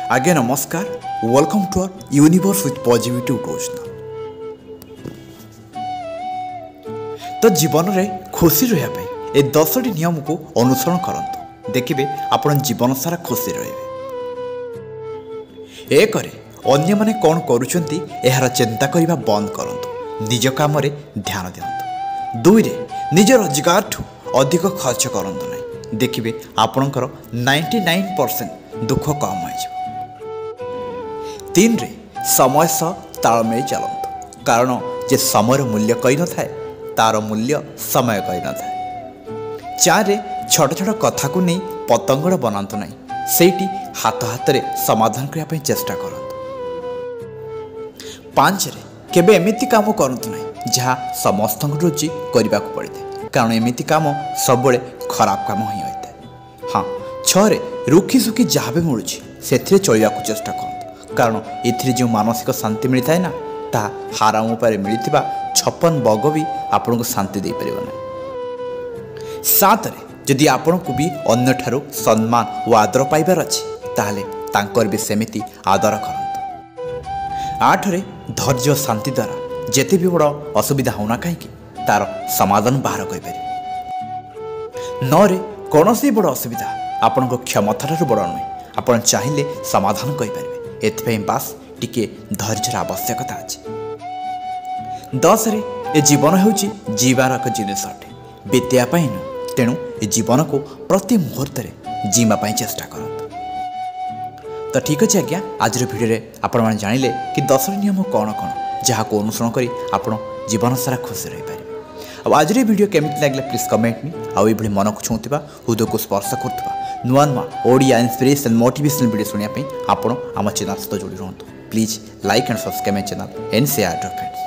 आज्ञा नमस्कार, welcome to our universe with positivity उठोचना। तो जीवन में खुशी रहा ए 10टी नियम को अनुसरण करंतु, देखिए आपण जीवन सारा खुशी रहे। एक अन्य माने कौन करुछंती एहार चिंता करिबा बंद करंतु, निज काम रे ध्यान दियंतु। 2 निज रोजगार ठू अधिक खर्च करंतु नहीं, देखिए आपणकर 99% दुख कम हो। 3 समय सह तालमेल चलतु, कारण जे समय मूल्य कही न थाए तार मूल्य समय कही न थाए। 4 छोट छोट कथा को नहीं पतंगड़ बनातु नहीं, सेठी हाथ हाथ रे समाधान करने चेष्टा करतु। 5 केबे एमिति काम करतु नहीं जहाँ समस्त रुचि करने को पड़े, कारण एमिति काम सब खराब काम ही होता है। हाँ, 6 रुखी सुखी जहाँ भी मिलूँ से चलने को चेष्टा करतु, कारण ए जो मानसिक शांति मिलता है ना, ता हाराम उपाय मिलता 56 बग भी आपन को शांति दे पार ना। 7 जदि आपण को भी अन्य ठारू सम्मान व आदर पाइबार अच्छे, ताहले तांकर भी सेमिति आदर करंतु। 8 धैर्य शांति द्वारा जेते भी बड़ असुविधा होना कहीं तार समाधान बाहर कर। 9 कौन बड़ असुविधा आपण को क्षमता ठारू बड़ नुहे, आपण चाहिए समाधान करें, एथपाई बास टिके धैर्यर आवश्यकता अच्छे। 10 ए जीवन होची जीवार एक जिनिस अटे, बीतिया नु, तेणु ए जीवन को प्रति मुहूर्त जीवाई चेष्टा करत। तो ठीक अच्छे आज्ञा, आज भिडियो आपण मैंने जानिले कि 10 नियम कौन कौन जहाँ को अनुसरण करी आपण जीवन सारा खुशी रही पारे। अब आज वीडियो केमिति लागले प्लीज कमेंट मी, आउ ये मन को छुँवा हृदय को स्पर्श करथबा नुआ नुआ ओडिया इंस्पिरेशन मोटिवेशनल वीडियो सुनिया आपण आम चैनल सहित जोड़ी रुहतु। Please like and subscribe my channel and share to friends.